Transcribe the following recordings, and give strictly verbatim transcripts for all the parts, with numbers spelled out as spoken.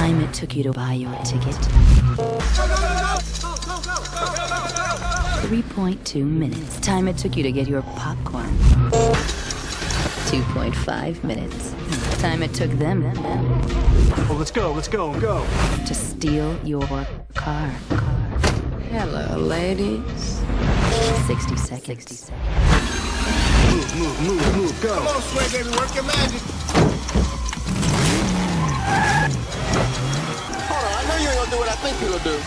Time it took you to buy your ticket. three point two minutes. Time it took you to get your popcorn. two point five minutes. Time it took them. Well, let's go, let's go, go. To steal your car. car. Hello, ladies. sixty seconds. sixty seconds. Move, move, move, move, go. Come on, Sway, baby, work your magic. Hold on, I know you ain't gonna do what I think you're gonna do.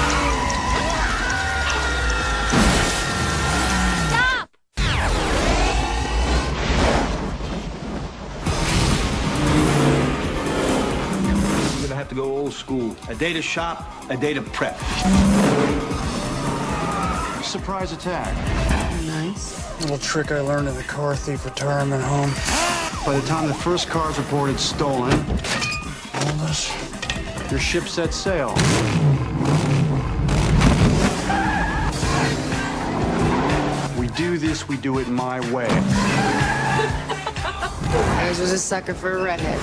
Stop! You're gonna have to go old school. A day to shop, a day to prep. Surprise attack. Nice. Little trick I learned in the car thief retirement home. By the time the first car's reported stolen, hold us, your ship set sail. We do this, we do it my way. Hayes was a sucker for a redhead.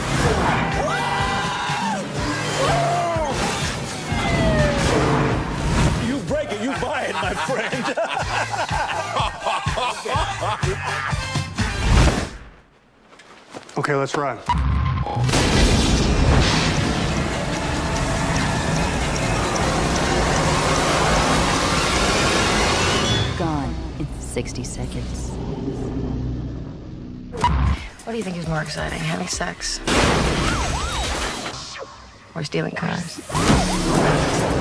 You break it, you buy it, my friend. Okay, let's run. Gone in sixty seconds. What do you think is more exciting, having sex or stealing cars?